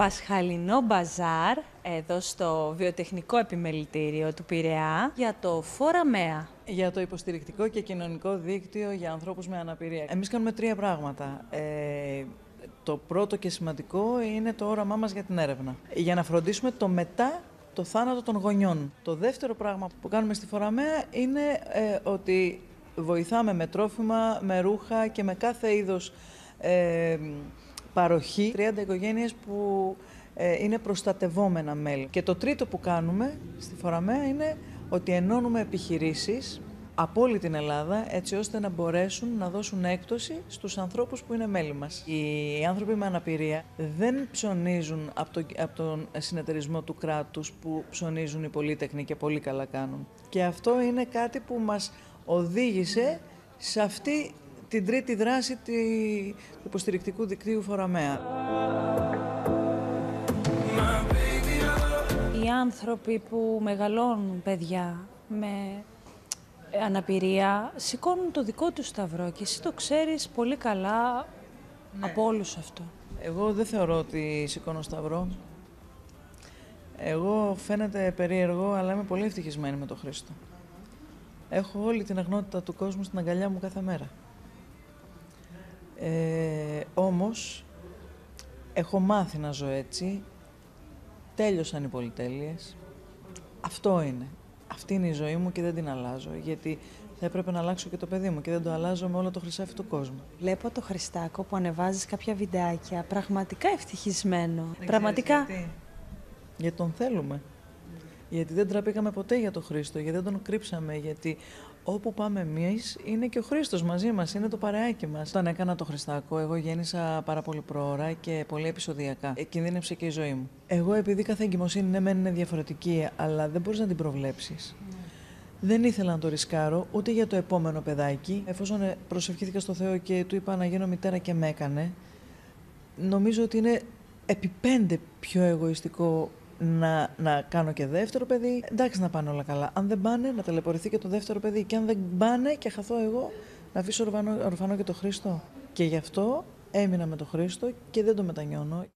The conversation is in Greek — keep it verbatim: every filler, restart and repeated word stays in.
Πασχαλινό μπαζάρ, εδώ στο Βιοτεχνικό Επιμελητήριο του Πειραιά, για το Φοραμέα. Για το υποστηρικτικό και κοινωνικό δίκτυο για ανθρώπους με αναπηρία. Εμείς κάνουμε τρία πράγματα. Ε, το πρώτο και σημαντικό είναι το όραμά μας για την έρευνα. Για να φροντίσουμε το μετά το θάνατο των γονιών. Το δεύτερο πράγμα που κάνουμε στη Φοραμέα είναι ε, ότι βοηθάμε με τρόφιμα, με ρούχα και με κάθε είδος ε, παροχή τριάντα οικογένειες που ε, είναι προστατευόμενα μέλη. Και το τρίτο που κάνουμε στη Φοραμέα είναι ότι ενώνουμε επιχειρήσεις από όλη την Ελλάδα, έτσι ώστε να μπορέσουν να δώσουν έκπτωση στους ανθρώπους που είναι μέλη μας. Οι άνθρωποι με αναπηρία δεν ψωνίζουν από, το, από τον συνεταιρισμό του κράτους που ψωνίζουν οι πολύτεχνοι και πολύ καλά κάνουν. Και αυτό είναι κάτι που μας οδήγησε σε αυτή την τρίτη δράση του υποστηρικτικού δικτύου Φοραμέα. Οι άνθρωποι που μεγαλώνουν παιδιά με αναπηρία σηκώνουν το δικό τους σταυρό και εσύ το ξέρεις πολύ καλά, ναι, από όλους αυτό. Εγώ δεν θεωρώ ότι σηκώνω σταυρό. Εγώ φαίνεται περίεργο, αλλά είμαι πολύ ευτυχισμένη με τον Χρήστο. Έχω όλη την αγνότητα του κόσμου στην αγκαλιά μου κάθε μέρα. Ε, όμως, έχω μάθει να ζω έτσι. Τέλειωσαν οι πολυτέλειες. Αυτό είναι. Αυτή είναι η ζωή μου και δεν την αλλάζω, γιατί θα έπρεπε να αλλάξω και το παιδί μου και δεν το αλλάζω με όλο το χρυσάφι του κόσμου. Βλέπω το Χριστάκο που ανεβάζεις κάποια βιντεάκια, πραγματικά ευτυχισμένο. Δεν πραγματικά. Γιατί. γιατί τον θέλουμε. Γιατί δεν τραπήκαμε ποτέ για τον Χρήστο, γιατί δεν τον κρύψαμε, γιατί όπου πάμε εμείς είναι και ο Χρήστος μαζί μας, είναι το παρεάκι μας. Όταν έκανα το Χριστάκο, εγώ γέννησα πάρα πολύ προώρα και πολύ επεισοδιακά. Ε, κινδύνευσε και η ζωή μου. Εγώ, επειδή κάθε εγκυμοσύνη ναι, μεν είναι διαφορετική, αλλά δεν μπορείς να την προβλέψεις. Mm. Δεν ήθελα να το ρισκάρω ούτε για το επόμενο παιδάκι. Εφόσον προσευχήθηκα στο Θεό και του είπα να γίνω μητέρα και με έκανε, νομίζω ότι είναι επί πέντε πιο εγωιστικό να, να κάνω και δεύτερο παιδί. Εντάξει, να πάνε όλα καλά. Αν δεν πάνε, να ταλαιπωρηθεί και το δεύτερο παιδί. Και αν δεν πάνε και χαθώ εγώ, να αφήσω ορφανό, ορφανό και το Χρήστο. Και γι' αυτό έμεινα με το Χρήστο και δεν το μετανιώνω.